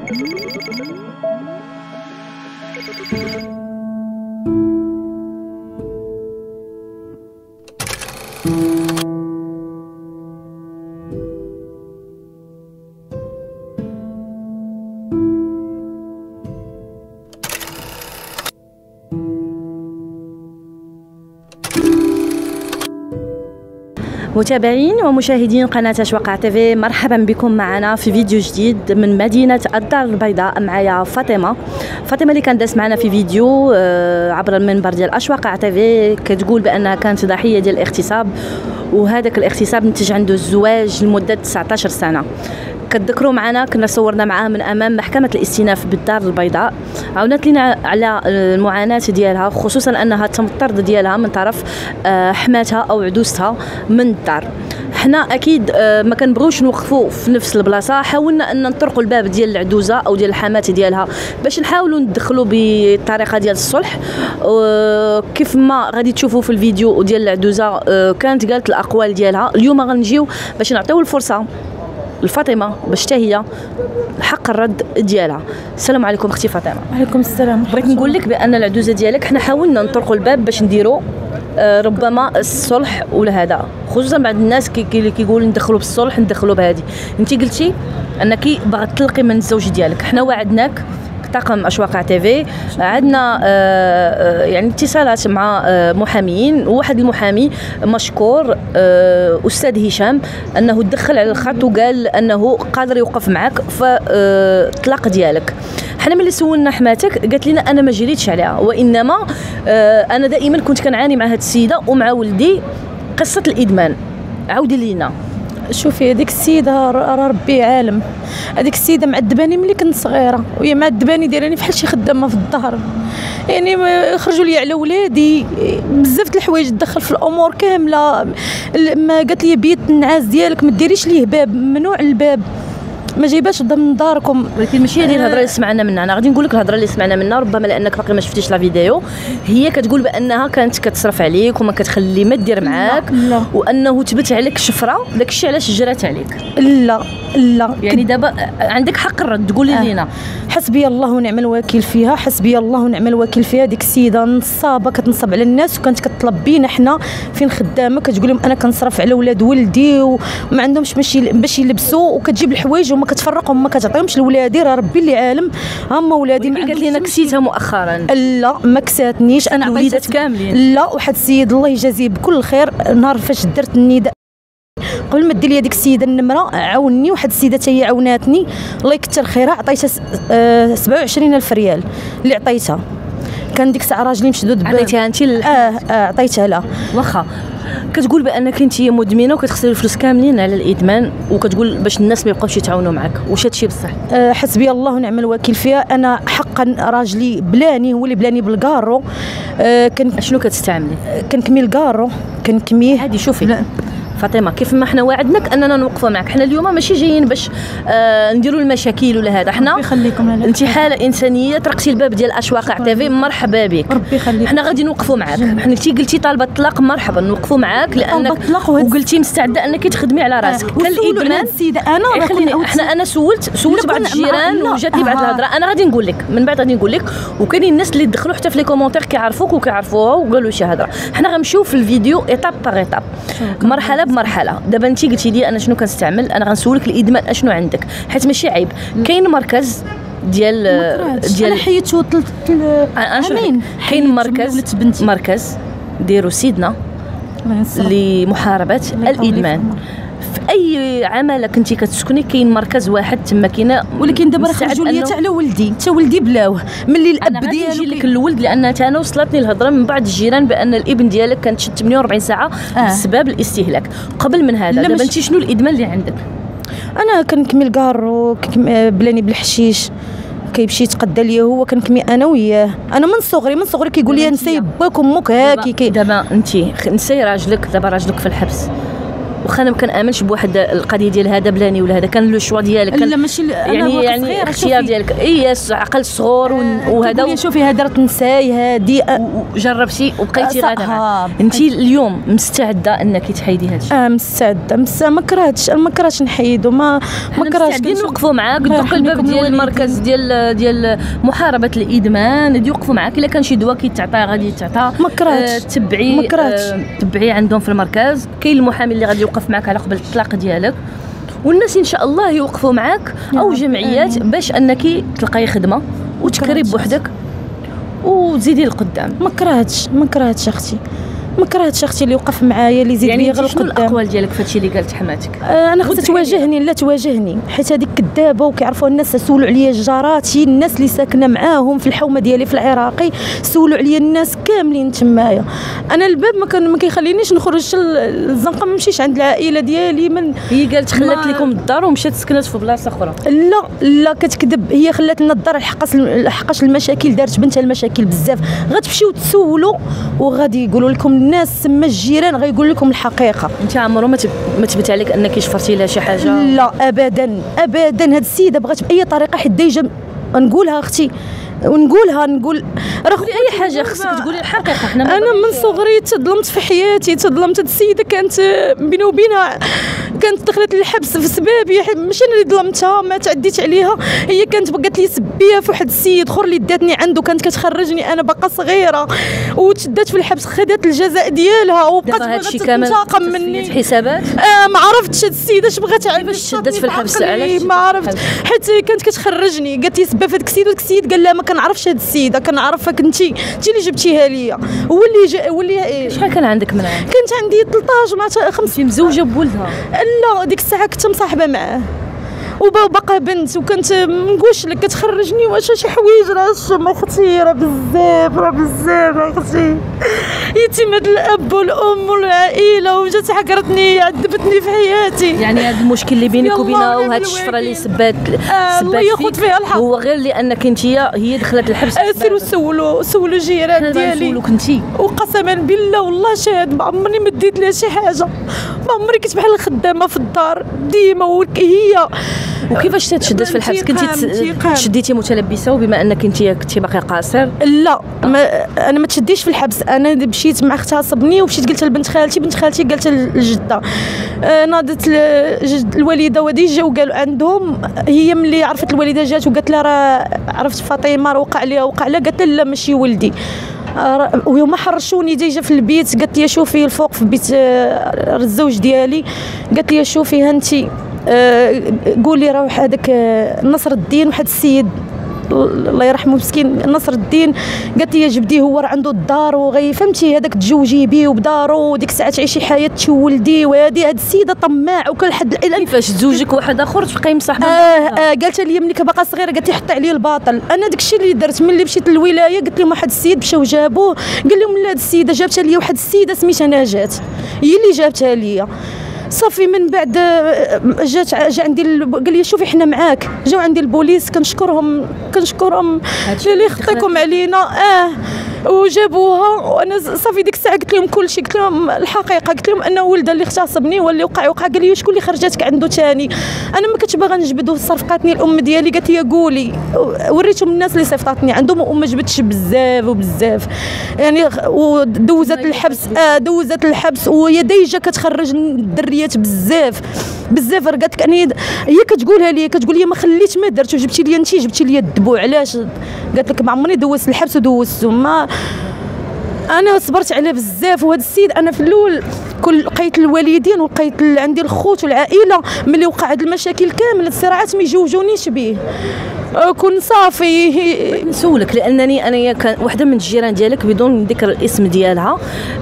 متابعين ومشاهدين قناة أشواق تيفي، مرحبا بكم معنا في فيديو جديد من مدينة الدار البيضاء. معايا فاطمة اللي كانت داس معنا في فيديو عبر المنبر ديال أشواق تيفي، كتقول بأنها كانت ضحية ديال الاغتصاب، وهذاك الاغتصاب نتج عنده الزواج لمدة 19 سنة. كتذكروا معنا كنا صورنا معاها من امام محكمه الاستئناف بالدار البيضاء، عاونت لنا على المعاناه ديالها، خصوصا انها تم الطرد ديالها من طرف حماتها او عدوستها من الدار. حنا اكيد ما كنبغيوش نوقفوا في نفس البلاصه، حاولنا ان نطرقوا الباب ديال العدوزه او ديال الحمات ديالها باش نحاولوا ندخلوا بطريقه ديال الصلح. كيف ما غادي تشوفوا في الفيديو ديال العدوزه كانت قالت الاقوال ديالها. اليوم غنجيو باش نعطيو الفرصه الفاطمه باش حتى هي حق الرد ديالها. السلام عليكم اختي فاطمه. وعليكم السلام. بغيت نقول لك بان العدوزه ديالك حنا حاولنا نطرقوا الباب باش نديروا ربما الصلح ولا هذا، خصوصا بعض الناس كيقولوا ندخلوا بالصلح ندخلوا بهذه. انت قلتي انك باغا تطلقي من الزوج ديالك، حنا وعدناك طاقم أشواق تيفي، عندنا يعني اتصالات مع محاميين، وواحد المحامي مشكور أستاذ هشام أنه دخل على الخط وقال أنه قادر يوقف معك في الطلاق ديالك. حنا ملي سولنا حماتك قالت لنا أنا ما جريتش عليها، وإنما أنا دائما كنت كنعاني مع هاد السيدة ومع ولدي قصة الإدمان. عاودي لينا. شوفي هذيك السيده راه ربي عالم، هذيك السيده معذباني ملي كنت صغيره، وهي معذباني دايراني بحال شي خدامه في الظهر، يعني خرجوا لي على ولادي بزاف د الحوايج، تدخل في الامور كامله. ما قالت لي بيت النعاس ديالك ما ديريش ليه باب، ممنوع الباب، ما جايباش ضمن داركم. ولكن ماشي هذه الهضره اللي سمعنا منها، انا غادي نقول لك الهضره اللي سمعنا منها، ربما لانك باقي ما شفتيش لا فيديو. هي كتقول بانها كانت كتصرف عليك وما كتخلي ما دير معاك، لا. وانه تبت عليك شفره، داكشي علاش جرات عليك. لا يعني دابا عندك حق الرد، قولي لينا. حسبي الله ونعم الوكيل فيها، حسبي الله ونعم الوكيل فيها. ديك السيده نصابه كتنصب على الناس، وكانت كطلب بينا حنا فين خدامه، كتقول لهم انا كنصرف على ولاد ولدي وما عندهمش باش يلبسوا، وكتجيب الحوايج وما كتفرقهم، ما كتعطيهمش لولادي، راه ربي اللي عالم. هما ولادي قالت لي انا كسيتها مؤخرا. لا ما كساتنيش، انا الوليدات كاملين. لا، واحد السيد الله يجازيه بكل الخير، نهار فاش درت النداء قبل ما دير لي هذيك السيده النمره عاوني، واحد السيده حتى هي عاوناتني الله يكثر خيرها، عطيتها 27,000 ريال اللي عطيتها. كان ديك الساعه راجلي مشدود عطيتيها انت؟ عطيتها لها. واخا كتقول بانك انت مدمنه وكتخسري الفلوس كاملين على الادمان، وكتقول باش الناس ما يبقاوش يتعاونوا معك، واش هادشي بصح؟ حسبي الله ونعم الوكيل فيها. انا حقا راجلي بلاني، هو اللي بلاني بالكارو. شنو كتستعملي؟ كنكمي الكارو، كنكميه. هادي شوفي فاطمه، كيف ما حنا وعدناك اننا نوقفوا معك، حنا اليوم ماشي جايين باش نديروا المشاكل ولا هذا، حنا انت حاله انسانيه، طرقتي الباب ديال اشواق تيفي، مرحبا بك، ربي يخليك. حنا غادي نوقفوا معك. حنا قلتي طالبه الطلاق، مرحبا نوقفوا معك، لانك وقلتي مستعده انك تخدمي على راسك. كان الادمان السيده انا سولت بعض الجيران وجاتني بعض الهضره، انا غادي نقول لك من بعد، غادي نقول لك. وكاينين الناس اللي دخلوا حتى في لي كومونتير كيعرفوك وكيعرفوها وقالوا شي هضره. حنا غنمشيو في الفيديو ايطاب باغ ايطاب، مرحله بمرحله. دابا انت قلتي لي انا شنو كنستعمل، انا غنسولك الادمان اشنو عندك، حيت ماشي عيب. كاين مركز ديال انا حيدت وطلت امين، كاين مركز ديروا سيدنا لمحاربه الادمان. في اي عمل كنتي كتسكني كاين مركز واحد تما كاينه، ولكن دابا راه خرجوا لي حتى على ولدي، حتى ولدي بلاوه ملي الاب ديالو. نجي لك الولد، لان انا وصلتني الهضره من بعض الجيران بان الابن ديالك كان تشد 48 ساعه بسبب الاستهلاك. قبل من هذا دابا انت شنو الادمان اللي عندك؟ انا كنكمي الكارو، بلاني بالحشيش، كيمشي يتقدى ليا هو، كنكمي انا وياه. انا من صغري كيقول لي نسي باك امك هاكي. دابا انت نسي راجلك، دابا راجلك في الحبس، واخا انا ما كنامنش بواحد القضيه ديال هذا بلاني ولا هذا، كان لو شوا ديالك لا ماشي يعني اختيار ديالك. اي عقل صغور وهذا. شوفي هدرت نساي هادي وجربتي وبقيتي غاده. انت اليوم مستعده انك تحيدي هذا الشيء؟ مستعده ما كرهتش نحيدو، ما كرهتش. مستعدين نوقفوا معاك، ندق الباب ديال المركز ديال محاربه الادمان، غادي يوقفوا معاك. الا كان شي دواء كيتعطى غادي تعطى. ما كرهتش تبعي عندهم في المركز. كاين المحامي اللي غادي يوقف معاك على قبل الطلاق ديالك، والناس ان شاء الله يوقفوا معاك او جمعيات باش انك تلقاي خدمه وتكري بوحدك وتزيدي لقدام. ما كرهتش اختي، ما كرهتش اختي اللي وقف معايا، اللي زيد لي غير شنو الاقوال ديالك في هادشي اللي قالت حماتك؟ انا خصها تواجهني، لا تواجهني، حيت هذيك كذابه وكيعرفوا الناس. سولوا عليا جاراتي، الناس اللي ساكنه معاهم في الحومه ديالي في العراقي، سولوا عليا الناس كاملين تمايا. انا الباب ما كيخلينيش نخرج الزنقه، ما نمشيش عند العائله ديالي. من هي قالت خلات لكم الدار ومشات سكنت في بلاصه اخرى؟ لا كتكذب. هي خلات لنا الدار لحقاش المشاكل، دارت بنتها المشاكل بزاف. غتمشيو تسولوا وغادي يقولوا لكم الناس تما الجيران، غيقول لكم الحقيقه. انت عمرو ما تبت عليك انك شفرتي لها شي حاجه؟ لا ابدا. هاد السيده بغات باي طريقه، حيت ديجا نقولها اختي نقول راه اي حاجه خصك تقولي الحقيقه. انا من صغري تظلمت في حياتي، تظلمت. هاد السيده كانت بيني وبينها كانت دخلت للحبس في سبابي، ماشي انا اللي ظلمتها، ما تعديت عليها. هي كانت بقات لي سبيه في واحد السيد اخر اللي داتني عنده، كانت كتخرجني انا باقا صغيره، وتشدات في الحبس، خدات الجزاء ديالها وبقات تنتقم مني. حسابات ما عرفتش هاد السيده اش بغات تعمل. باش شدات في الحبس؟ علاش ما عرفت، حيت كانت كتخرجني. قالت لي سبه في هذاك السيد، وداك السيد قال لها ما كنعرفش هاد السيده، كنعرفك انت اللي جبتيها ليا. هو اللي شحال كان عندك معاه؟ كانت عندي 13 مع 5. مزوجه بولدها؟ لا ديك الساعه كنت مصاحبه معاه وباقا بنت، وكنت منقولش لك كتخرجني واش شي حوايج. راه الشمه خطيره بزاف، اختي. يتيمة الاب والام والعائله، وجات حقرتني، عذبتني في حياتي. يعني هذا المشكل اللي بينك وبينها وهاد الشفره اللي سبات ياخذ فيها الحق هو غير لانك انت هي دخلت الحبس. سيروا سولوا الجيران ديالي. سولوك انت؟ وقسما بالله والله شاهد، ما عمرني ما ديت لها شي حاجه، ما عمري كنت بحال الخدامه في الدار ديما. هي وكيفاش تشدت في الحبس؟ كنتي تشديتي متلبسه وبما انك كنتي باقي قاصر؟ لا انا ما تشديش في الحبس. انا مشيت مع اختها صبني، ومشيت قلت لبنت خالتي، بنت خالتي قالت للجده، ناضت الوالده ودي جاو قالوا عندهم. هي ملي عرفت الوالده جات وقالت لها راه عرفت فاطمه راه وقع لها، قالت لا ماشي ولدي. ويوم حرشوني ديجا في البيت، قالت لي شوفي الفوق في بيت الزوج ديالي، قالت لي شوفي هانتي قولي راه هذاك نصر الدين، واحد السيد الله يرحمه مسكين نصر الدين، قالت لي جبديه هو راه عنده الدار فهمتي، هذاك تزوجي به وبدارو، وديك الساعه تعيشي حياه تولدي. وهذه هاد السيده طماع وكل حد. كيفاش تزوجك واحد اخر تبقاي مصاحبه؟ قالت لي ملي كباقا صغيره، قالت لي حطي عليه الباطل. انا داك الشيء اللي درت ملي مشيت للولايه، قلت لهم واحد السيد مشاو جابوه، قال لهم لا هاد السيده جابتها لي واحد السيده سميتها نجاة، هي اللي جابتها لي. صافي من بعد جا عندي قال لي شوفي حنا معاك. جاو عندي البوليس، كنشكرهم اللي خطيكم علينا. وجابوها. وانا صافي ديك الساعه قلت لهم كل شيء، قلت لهم الحقيقه، قلت لهم ان ولدها اللي اغتصبني واللي وقع. قال لي شكون اللي خرجتك عنده ثاني؟ انا ما كنتش باغا نجبدو. صرفقاتني الام ديالي، قالت لي قولي. وريتهم الناس اللي صيفطاتني عندهم، وما جبدتش بزاف يعني. ودوزت الحبس وهي ديجا كتخرج الدريات بزاف. قالت لك هي كتقولها لي، كتقول لي ما خليت ما درت، وجبتي لي انت، جبتي لي الدبوع. علاش؟ قالت لك ما عمرني دوزت الحبس ودوزتو. ما انا صبرت عليه بزاف. وهذا السيد انا في الاول لقيت الوالدين ولقيت عندي الخوت والعائله، ملي وقع هاد المشاكل كامل الصراعات ما يجوجونيش به. كون صافي نسولك، لانني انا كان وحده من الجيران ديالك بدون ذكر الاسم ديالها،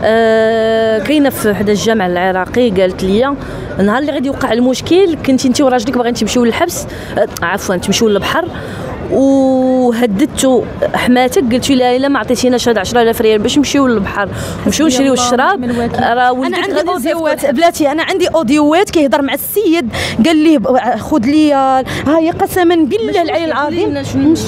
كاينه في حدا الجامع العراقي، قالت لي النهار اللي غادي يوقع المشكل كنتي انت وراجلك باغيين تمشيو للحبس، عفوا تمشيو للبحر، وهددتو حماتك قلتي لها الا ما عطيتيناش هاد 10000 ريال باش نمشيو للبحر نمشيو نشريو الشراب راه انا عندي اوديوات بلاتي، انا عندي اوديوات كيهضر مع السيد قال لي خذ لي هاي قسما بالله العلي العظيم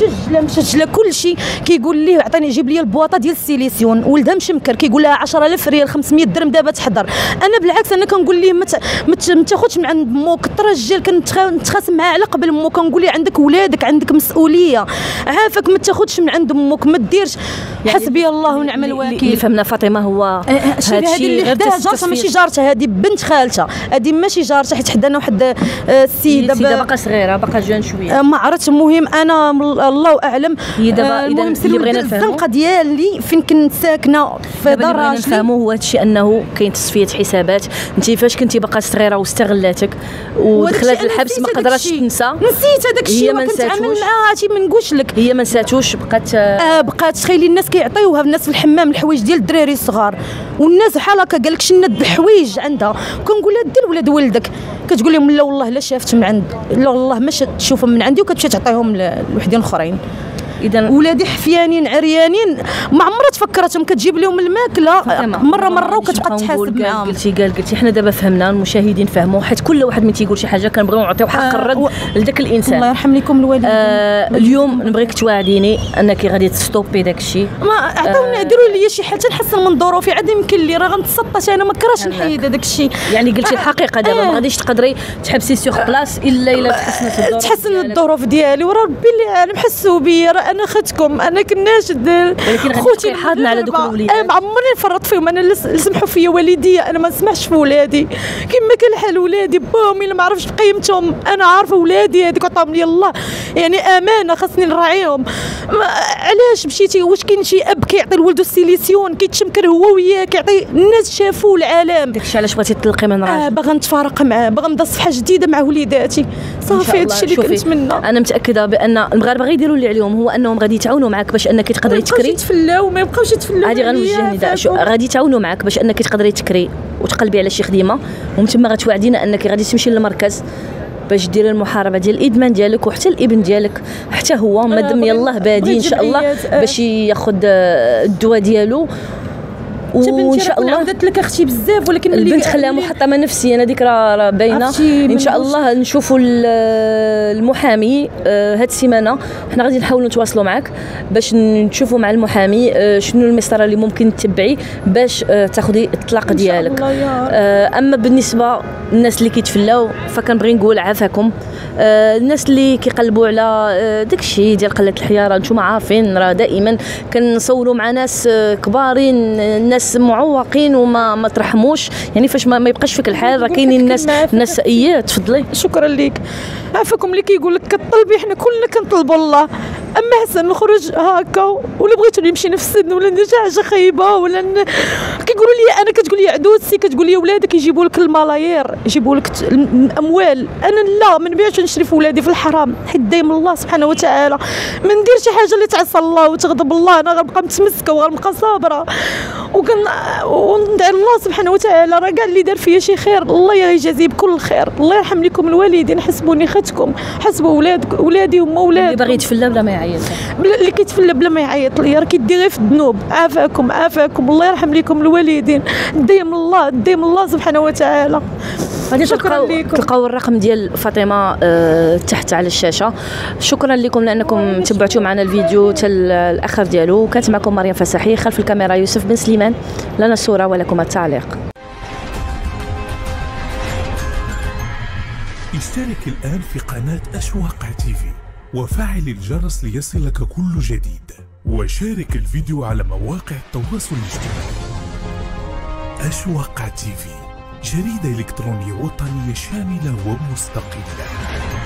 مشجله كل شيء، كيقول ليه عطيني جيب لي البواطه ديال السيليسيون، ولدها مشمكر كيقول لها 10000 ريال 500 درهم دابا تحضر. انا بالعكس انا كنقول ليه ما تاخذش من عند موك، الرجال كنتخاصم معاه على قبل مو، كنقول ليه عندك ولادك عندك مسؤوليه، عافاك ما تاخذش من عند امك، ما ديرش يعني حسبي الله ونعم الوكيل. اللي فهمنا فاطمه هو هذه اللي حداها جارتها ماشي جارتها، هذه بنت خالتها، هذه ماشي جارتها حيت حدانا واحد السيده باقا صغيره باقا جون شويه ما عرفتش. المهم انا الله اعلم. هي دابا اذا اللي بغينا نفهموا الزنقه ديالي فين كنت ساكنه في دار راجلي نفهموا هو هادشي انه كاين تصفيه حسابات. انت فاش كنتي باقا صغيره واستغلاتك ودخلت الحبس ما قدراتش تنسى، نسيت هذاك الشيء وكنت عامل معاها هادشي ما نقولش لك، هي ما نساتوش بقات تخيلي الناس كيعطيوها الناس في الحمام الحوايج ديال الدراري الصغار، والناس بحال هكا قال لك شنات الحوايج عندها، كنقول لها دير ولاد ولدك، كتقول لهم لا والله لا شافت من عند لا والله ما تشوفهم من عندي، وكتمشي تعطيهم لوحدين اخرين. اذا ولادي حفيانين عريانين ما عمرها تفكرتهم، كتجيب لهم الماكله مره وكتبقى تحاسب معاهم. قلتي حنا دابا فهمنا، المشاهدين فهموا، حيت كل واحد من تيقول شي حاجه كنبغيو نعطيو حق الرد لذاك الانسان. الله يرحم لكم الوالدين. اليوم نبغيك توعديني انك غادي تستوبي داك الشيء. ما عطاوني ديروا لي شي حاجه نحسن من ظروفي، عاد يمكن لي راه غنتسطش انا ما كرهش نحيد هذاك الشيء. يعني قلتي الحقيقه دابا ما غاديش تقدري تحبسي سيغ بلاص الا تحسنت الظروف، تحسن الظروف ديالي، وراه ربي اللي عالم حسوا بيا، راه انا خدتكم انا كناش ولكن خوتي حاضنا على دوك الوليدات. انا ما عمرني نفرط فيهم، انا اللي سمحوا فيا والديا، انا ما نسمحش في ولادي كما كان حال ولادي باهم الا ما عرفتش بقيمتهم، انا عارفه ولادي هذيك عطاهم لي الله، يعني امانه خاصني نراعيهم. علاش مشيتي واش كاين شي اب كيعطي لولدو السيليسيون كيتشمكر هو وياه كيعطي الناس شافوا العالم، داكشي علاش بغيتي تطلقي من راجل؟ باغا نتفارق معاه، باغا نبدا صفحه جديده مع وليداتي صافي، هادشي اللي كنتمنى. انا متاكده بان المغاربه غيديروا اللي عليهم، هو انهم غادي يتعاونوا معك باش انك تقدري تكري، ما يبقاوش يتفلاو. هذه غنوجه نداء، غادي يتعاونوا معك باش انك تقدري تكري وتقلبي على شي خدمه، ومن ثم غتوعدينا انك غادي تمشي للمركز باش ديري المحاربه ديال الادمان ديالك، وحتى الابن ديالك حتى هو مادام يلاه بادي ان شاء الله باش ياخذ الدواء ديالو، وان شاء الله عاودت لك اختي بزاف، ولكن البنت خلاها محطمه نفسيا، هذيك راه باينه. ان شاء الله نشوفوا المحامي هاد السيمانه، حنا غادي نحاولوا نتواصلوا معك باش نشوفوا مع المحامي شنو المسطره اللي ممكن تتبعي باش تاخذي الطلاق ديالك. اما بالنسبه للناس اللي كيتفلاو فكنبغي نقول عافاكم. الناس اللي كيقلبوا على داكشي ديال قله الحياه، نتوما عارفين راه دائما كنصوروا مع ناس كبارين، ناس معوقين وما ترحموش، يعني فاش ما يبقاش فيك الحال راه كاينين الناس سيئات. تفضلي. شكرا ليك. عافاكم اللي كيقول لك كطلبي، حنا كلنا كنطلبوا الله، اما حسن نخرج هكا ولا بغيتو نمشي نفسد ولا ندير شي حاجه خايبه ولا كيقولوا لي انا، كتقول لي عدوسي، كتقول لي ولادك يجيبوا لك الملايير يجيبوا لك الاموال، انا لا ما نبيعش نشري في ولادي في الحرام، حيت دايما الله سبحانه وتعالى ما ندير شي حاجه اللي تعصى الله وتغضب الله، انا غنبقى متمسكه وغنبقى صابره وندعي الله سبحانه وتعالى، راه كاع اللي دار فيا شي خير الله يجازيه بكل خير. الله يرحم لكم الوالدين، حسبوني خدتكم، حسبوا ولادي هما ولاد. اللي باغي يتفلى بلا ما يعيط، اللي كيتفلى بلا ما يعيط لي راه كيدير غير في الذنوب. عافاكم الله يرحم لكم الوالدين، دايم الله سبحانه وتعالى. غادي تلقاو الرقم ديال فاطمه تحت على الشاشه. شكرا لكم لانكم تبعتوا معنا الفيديو حتى الاخر ديالو. كانت معكم مريم فسحي، خلف الكاميرا يوسف بن سليمان، لنا الصوره ولكم التعليق. اشترك الآن في قناة أشواق تيفي وفعل الجرس ليصلك كل جديد، وشارك الفيديو على مواقع التواصل الاجتماعي. أشواق تيفي، جريدة إلكترونية وطنية شاملة ومستقلة.